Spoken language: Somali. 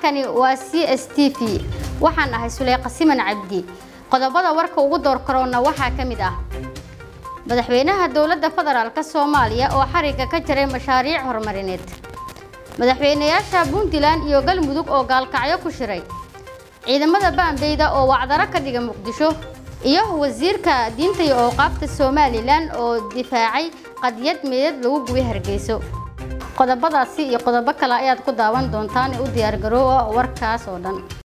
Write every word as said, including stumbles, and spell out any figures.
halkani waa C S T V waxaan ahay Suleyqa Siman Cabdi qodobada warka ugu door korona waxa kamid ah madaxweynaha dawladda federaalka Soomaaliya oo xariga ka jiray mashaariic horumarineed madaxweynayaasha Puntland iyo Galmudug oo gaalkacyo ku shiray ciidamada Baanbeyda oo wacdara ka dhiga Muqdisho iyo wasiirka diinta iyo awqaafta Somaliland oo difaacay qadiyad meed lagu gubay Hargeyso qodobadaasi iyo qodobo kale ayaad ku daawan doontaan u diyaar garoow warkaas oo dhan